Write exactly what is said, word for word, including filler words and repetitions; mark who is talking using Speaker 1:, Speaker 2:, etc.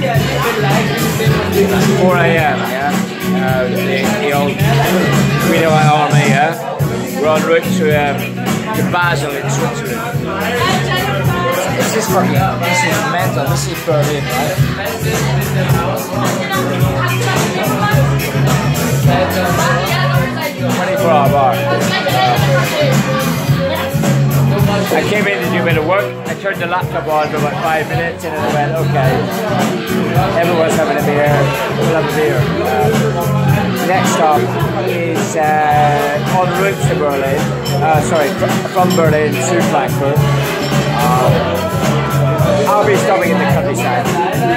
Speaker 1: four A M, yeah? Uh, the, the old Guido Army, yeah? We're en route to, um, to Basel in Switzerland. This is fucking, this is mental, this is Berlin, right? twenty-four hour bar. I came in to do a bit of work, I turned the laptop on for about five minutes and then I went, okay, everyone's having a beer, we'll have a beer. Um, next stop is uh, en route to Berlin, uh, sorry, from Berlin to Frankfurt. Um, I'll be stopping in the countryside.